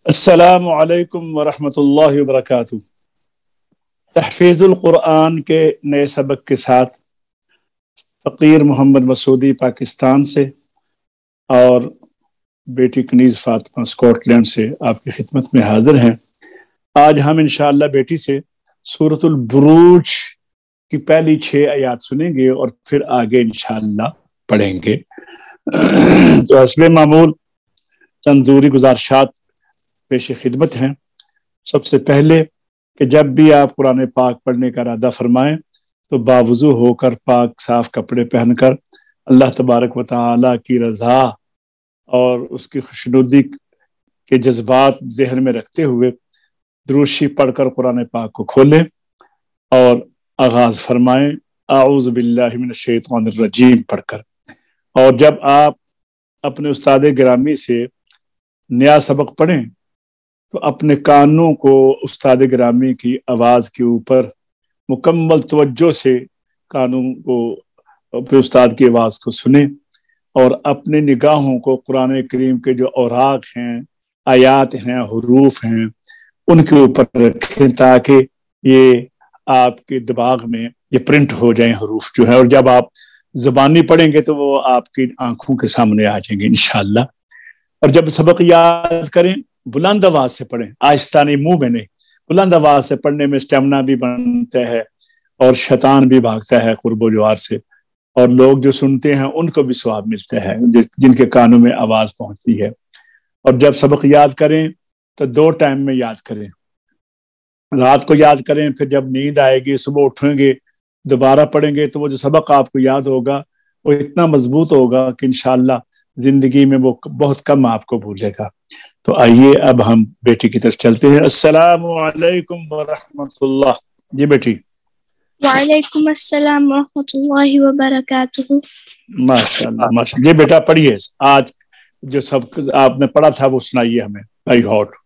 السلام علیکم ورحمۃ اللہ وبرکاتہ۔ تحفیظ القرآن کے نئے سبق کے ساتھ فقیر محمد مسعودی پاکستان سے اور بیٹی کنیز فاطمہ اسکاٹ لینڈ سے آپ کی خدمت میں حاضر ہیں۔ آج ہم انشاءاللہ بیٹی سے سورۃ البروج کی پہلی 6 آیات سنیں گے اور پھر آگے انشاءاللہ پڑھیں گے۔ تو حسب معمول چند ضروری گزارشات پیش خدمت ہیں۔ سب سے پہلے کہ جب بھی آپ قرآن پاک پڑھنے کا ارادہ فرمائیں تو باوضو ہو کر پاک صاف کپڑے پہن کر اللہ تبارک و تعالی کی رضا اور اس کی خوشنودی کے جذبات ذہن میں رکھتے ہوئے درود شریف پڑھ کر قرآن پاک کو کھولیں اور آغاز فرمائیں اعوذ باللہ من الشیطان الرجیم پڑھ کر۔ اور جب آپ اپنے استاد گرامی سے نیا سبق پڑھیں تو اپنے کانوں کو استاد گرامی کی آواز کے اوپر مکمل توجہ سے کانوں کو اپنے استاد کی آواز کو سنیں اور اپنے نگاہوں کو قرآن کریم کے جو اوراق ہیں، آیات ہیں، حروف ہیں، ان کے اوپر رکھیں تاکہ یہ آپ کے دماغ میں یہ پرنٹ ہو جائیں حروف جو ہے، اور جب آپ زبانی پڑھیں گے تو وہ آپ کی آنکھوں کے سامنے آ جائیں گے انشاءاللہ۔ اور جب سبق یاد کریں بلند آواز سے پڑھیں، آہستہ نہیں، منہ میں نہیں، بلند آواز سے پڑھنے میں اسٹیمنا بھی بنتا ہے اور شیطان بھی بھاگتا ہے قرب و جوار سے، اور لوگ جو سنتے ہیں ان کو بھی ثواب ملتا ہے جن کے کانوں میں آواز پہنچتی ہے۔ اور جب سبق یاد کریں تو 2 ٹائم میں یاد کریں، رات کو یاد کریں، پھر جب نیند آئے گی صبح اٹھیں گے دوبارہ پڑھیں گے تو وہ جو سبق آپ کو یاد ہوگا وہ اتنا مضبوط ہوگا کہ انشاءاللہ زندگی میں وہ بہت کم آپ کو بھولے گا۔ تو آئیے اب ہم بیٹی کی طرف چلتے ہیں۔ السلام علیکم ورحمۃ اللہ۔ جی بیٹی۔ وعلیکم السلام ورحمۃ اللہ وبرکاتہ۔ ماشاء اللہ ماشاء اللہ۔ جی بیٹا پڑھیے، آج جو سب آپ نے پڑھا تھا وہ سنائیے ہمیں۔ By heart.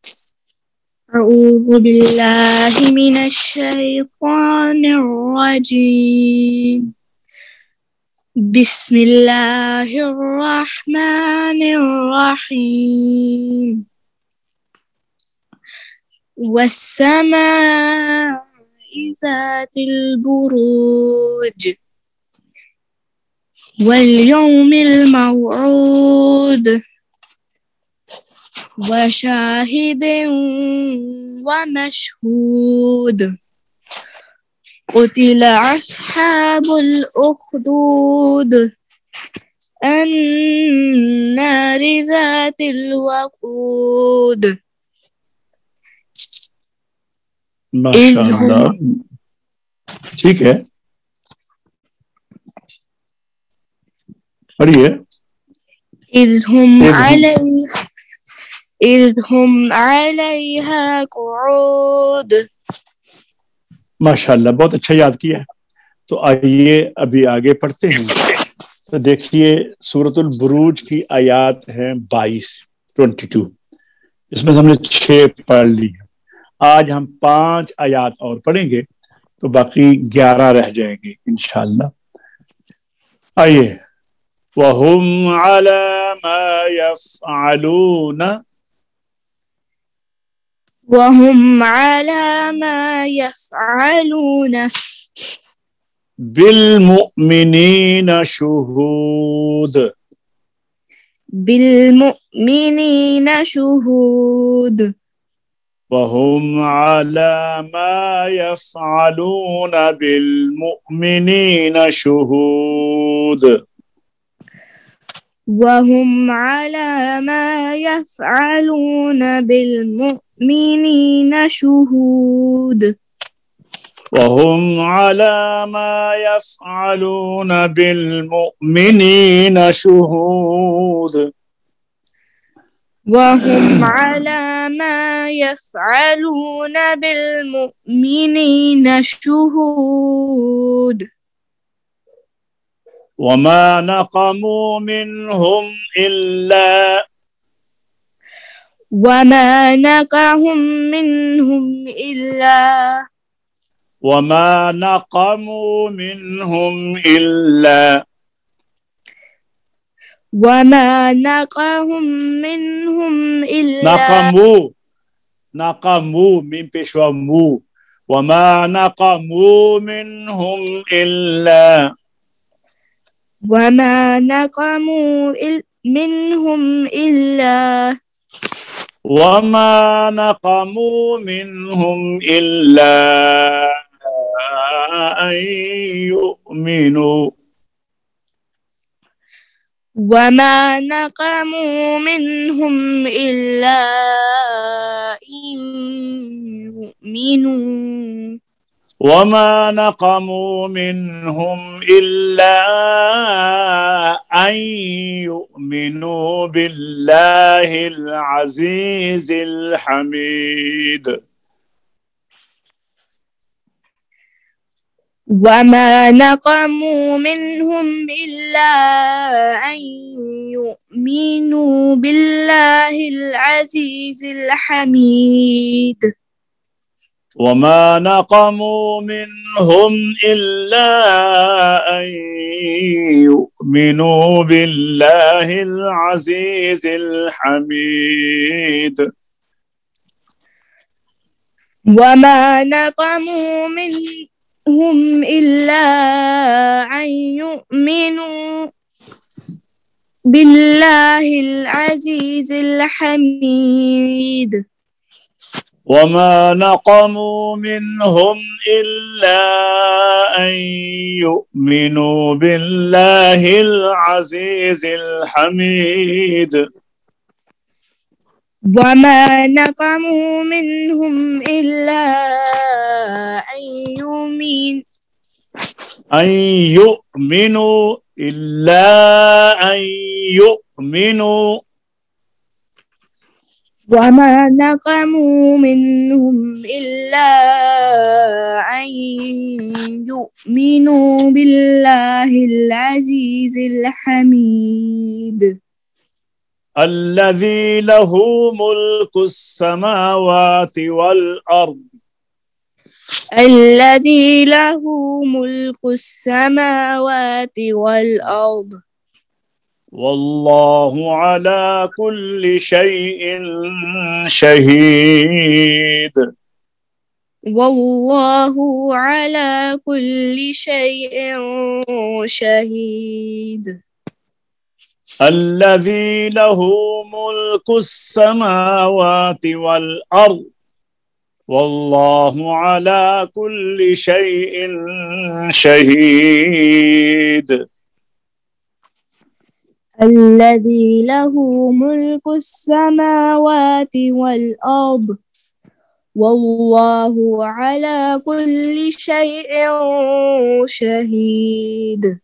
اعوذ باللہ من الشیطان الرجیم، بسم اللہ الرحمن الرحیم، والسماء ذات البروج واليوم الموعود وشاهد ومشهود، قتل أصحاب الأخدود النار ذات الوقود ماشاء اللہ، ٹھیک ہے، پڑھیے۔ إذ هم عليها قعود۔ ماشاء اللہ، بہت اچھا یاد کیا ہے۔ تو آئیے ابھی آگے پڑھتے ہیں۔ تو دیکھیے سورۃ البروج کی آیات ہیں 22 اس میں ہم نے 6 پڑھ لی ہیں۔ آج ہم 5 آیات اور پڑھیں گے تو باقی 11 رہ جائیں گے انشاءاللہ۔ آئیے وَهُمْ عَلَى مَا يَفْعَلُونَ وهم على ما يفعلون بالمؤمنين شهود بالمؤمنين شهود وهم على ما يفعلون بالمؤمنين شهود وهم على ما يفعلون بالمؤمنين شهود وهم على ما يفعلون بالمؤمنين شهود وهم على ما يفعلون بالمؤمنين شهود وما نقموا منهم إلا وما نقموا منهم وما نقموا منهم إلا نقموا من بشوامو وما نقموا منهم إلا وما نقموا منهم إلا وما نقموا منهم إلا أن يؤمنوا وما نقموا منهم إلا أن يؤمنوا وما نقموا منهم إلا أن يؤمنوا بالله العزيز الحميد وما نقموا منهم إلا أن يؤمنوا بالله العزيز الحميد وما نقموا منهم إلا أن يؤمنوا بالله العزيز الحميد وما نقموا منهم إلا أن يؤمنوا بالله العزيز الحميد وما نقموا منهم إلا أن يؤمنوا بالله العزيز الحميد وما نقموا منهم إلا أن يؤمنوا إلا أن يؤمنوا وما نقموا منهم إلا أن يؤمنوا بالله العزيز الحميد الذي له ملك السماوات والأرض الذي له ملك السماوات والأرض والله على كل شيء شهيد والله على كل شيء شهيد الذي له ملك السماوات والأرض والله على كل شيء شهيد الذي له ملك السماوات والأرض والله على كل شيء شهيد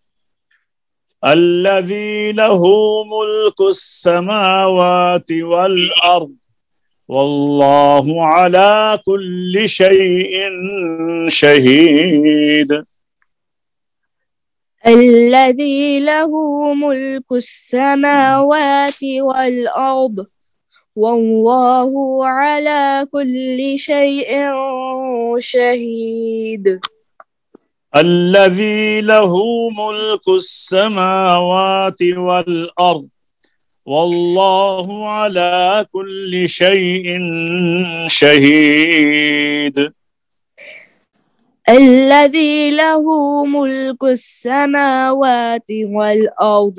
الذي له ملك السماوات والأرض والله على كل شيء شهيد الذي له ملك السماوات والأرض والله على كل شيء شهيد الذي له ملك السماوات والأرض والله على كل شيء شهيد الذي له ملك السماوات والأرض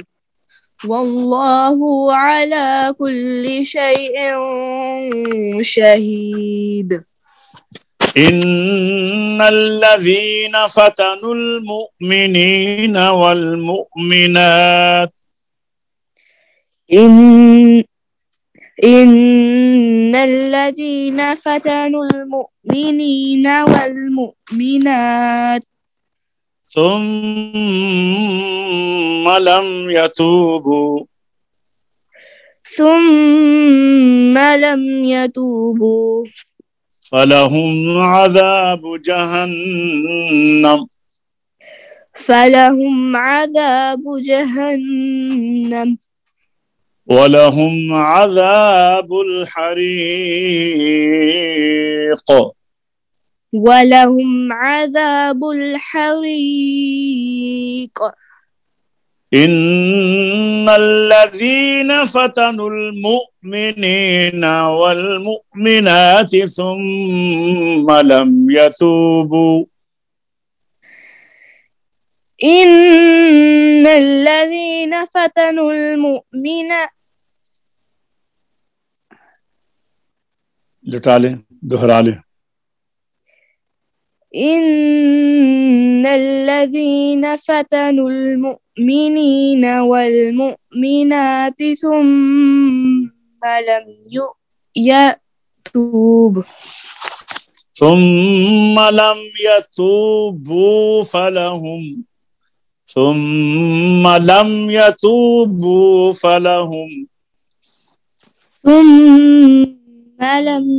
والله على كل شيء شهيد إن الذين فتنوا المؤمنين والمؤمنات إن الذين فتنوا المؤمنين والمؤمنات ثم لم يتوبوا فلهم عذاب جهنم ولهم عذاب الحريق ولهم عذاب الحريق إن الذين فتنوا المؤمنين والمؤمنات ثم لم يتوبوا إن الذين فتنوا المؤمنين لٹا لیں دہرا لیں إن الذين فتنوا المؤمنين والمؤمنات ثم لم يتوبوا ثم لم يتوبوا فلهم ثم لم يتوبوا فلهم ثم لم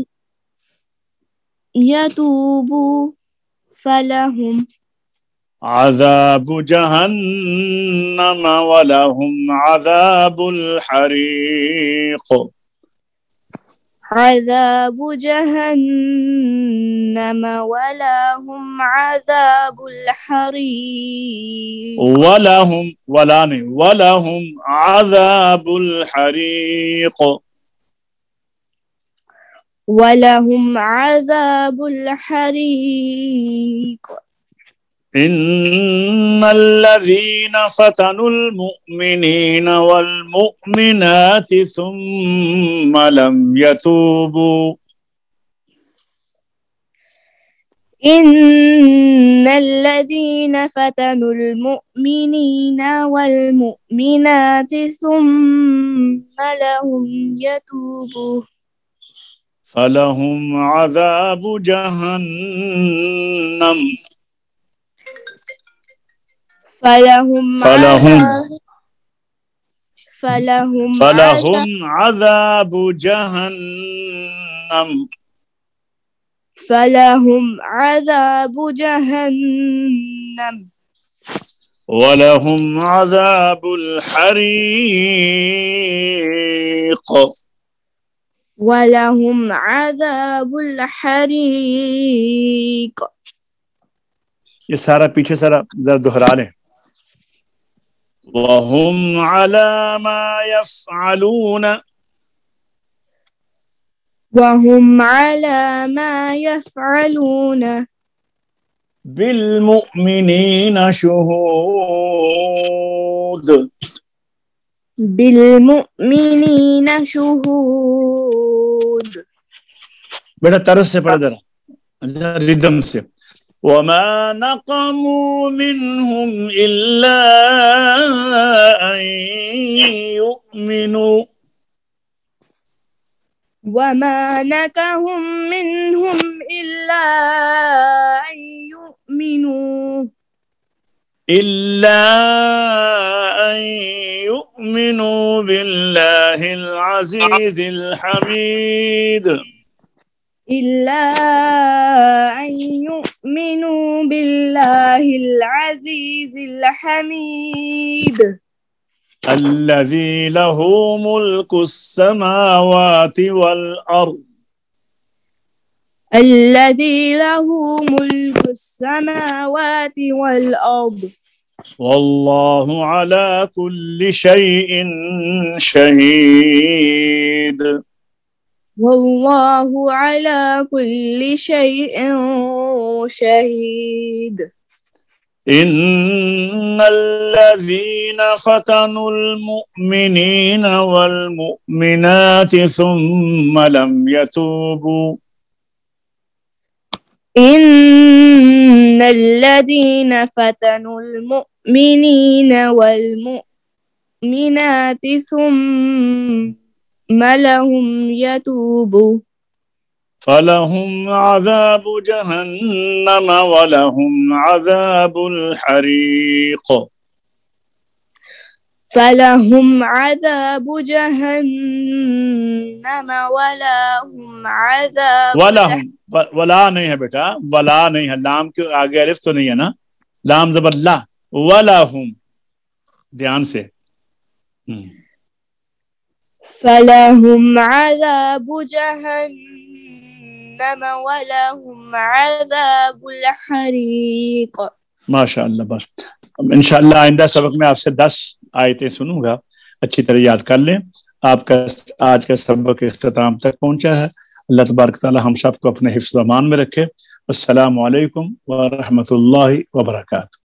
يتوبوا فلهم عذاب جهنم ولهم عذاب الحريق عذاب جهنم ولهم عذاب الحريق ولهم عذاب الحريق ولهم عذاب الحريق إن الذين فتنوا المؤمنين والمؤمنات ثم لم يتوبوا إن الذين فتنوا المؤمنين والمؤمنات ثم لم يتوبوا فلهم عذاب جهنم فلهم عذاب جهنم فلهم عذاب جهنم ولهم عذاب الحريق ولهم عذاب الحريق یہ سارا پیچھے ذرا دہرا لیں وهم على ما يفعلون بالمؤمنين شهود بیٹا طرز سے پڑھ ذرا ردم سے وما نقموا منهم إلا أن يؤمنوا وما نكهم منهم إلا أن يؤمنوا بالله العزيز الحميد إلا أن يؤمنوا بالله العزيز الحميد الذي له ملك السماوات والأرض والله على كل شيء شهيد والله على كل شيء شهيد إن الذين فتنوا المؤمنين والمؤمنات ثم لم يتوبوا إن الذين فتنوا المؤمنين والمؤمنات ثم لم يتوبوا فلهم عذاب جهنم ولهم عذاب الحريق فلهم عذاب جهنم ولهم عذاب ولا نہیں ہے بیٹا ولا نہیں ہے لام کے آگے الف تو نہیں ہے نا لام زبر لا ولهم دھیان سے فلهم عذاب جهنم ولهم عذاب الحريق ماشاء اللہ بس انشاءاللہ آئندہ سبق میں آپ سے 10 آیتیں سنوں گا، اچھی طرح یاد کر لیں۔ آپ کا آج کا سبق اختتام تک پہنچا ہے۔ اللہ تبارک تعالی ہم سب کو اپنے حفظ و امان میں رکھے۔ السلام علیکم ورحمۃ اللہ وبرکاتہ۔